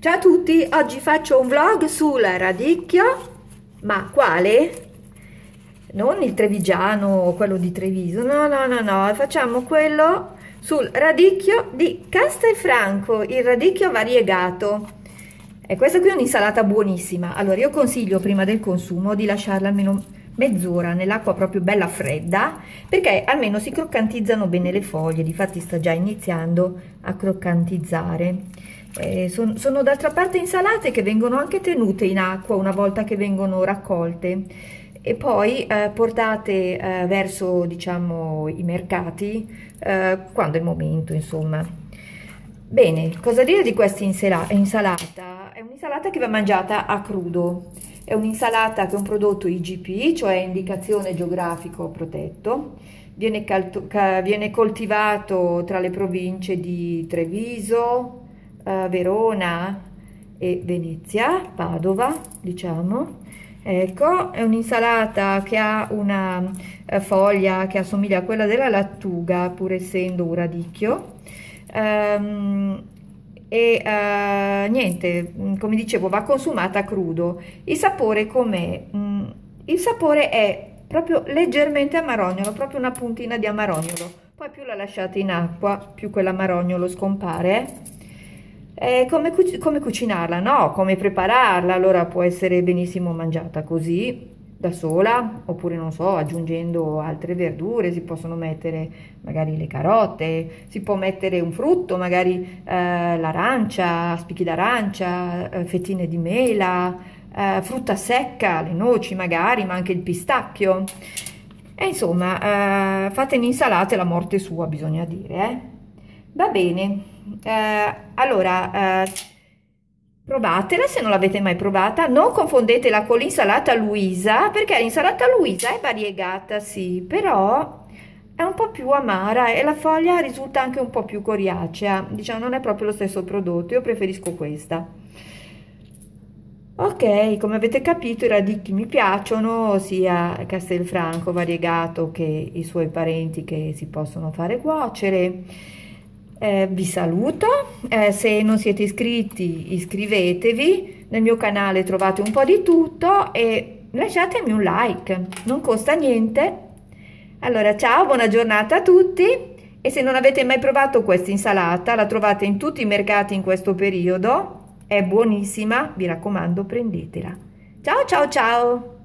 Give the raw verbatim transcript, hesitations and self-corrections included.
Ciao a tutti, oggi faccio un vlog sul radicchio, ma quale? Non il trevigiano o quello di Treviso, no, no, no, no, facciamo quello sul radicchio di Castelfranco, il radicchio variegato. E questa qui è un'insalata buonissima. Allora, io consiglio prima del consumo di lasciarla almeno mezz'ora nell'acqua proprio bella fredda, perché almeno si croccantizzano bene le foglie. Difatti sta già iniziando a croccantizzare. Eh, son, sono d'altra parte insalate che vengono anche tenute in acqua una volta che vengono raccolte e poi eh, portate eh, verso, diciamo, i mercati eh, quando è il momento, insomma. Bene, cosa dire di questa insalata? È un'insalata che va mangiata a crudo. È un'insalata che è un prodotto I G P, cioè indicazione geografico protetto. Viene, viene coltivato tra le province di Treviso, Uh, Verona e Venezia, Padova, diciamo. Ecco, è un'insalata che ha una uh, foglia che assomiglia a quella della lattuga, pur essendo un radicchio. Um, e uh, niente, come dicevo, va consumata crudo. Il sapore com'è? Mm, il sapore è proprio leggermente amarognolo, proprio una puntina di amarognolo. Poi più la lasciate in acqua, più quell'amarognolo scompare. Eh, come, cu come cucinarla? No, come prepararla? Allora può essere benissimo mangiata così, da sola, oppure non so, aggiungendo altre verdure, si possono mettere magari le carote, si può mettere un frutto, magari eh, l'arancia, spicchi d'arancia, eh, fettine di mela, eh, frutta secca, le noci magari, ma anche il pistacchio. E insomma, eh, fate un'insalata e la morte sua, bisogna dire, eh? Va bene. Eh, allora eh, provatela se non l'avete mai provata, non confondetela con l'insalata Luisa, perché l'insalata Luisa è variegata, sì, però è un po' più amara e la foglia risulta anche un po' più coriacea, diciamo non è proprio lo stesso prodotto, io preferisco questa. Ok, come avete capito i radicchi mi piacciono, sia Castelfranco variegato che i suoi parenti che si possono fare cuocere. Eh, vi saluto, eh, se non siete iscritti iscrivetevi, nel mio canale trovate un po' di tutto e lasciatemi un like, non costa niente. Allora ciao, buona giornata a tutti e se non avete mai provato questa insalata la trovate in tutti i mercati in questo periodo, è buonissima, vi raccomando prendetela. Ciao ciao ciao!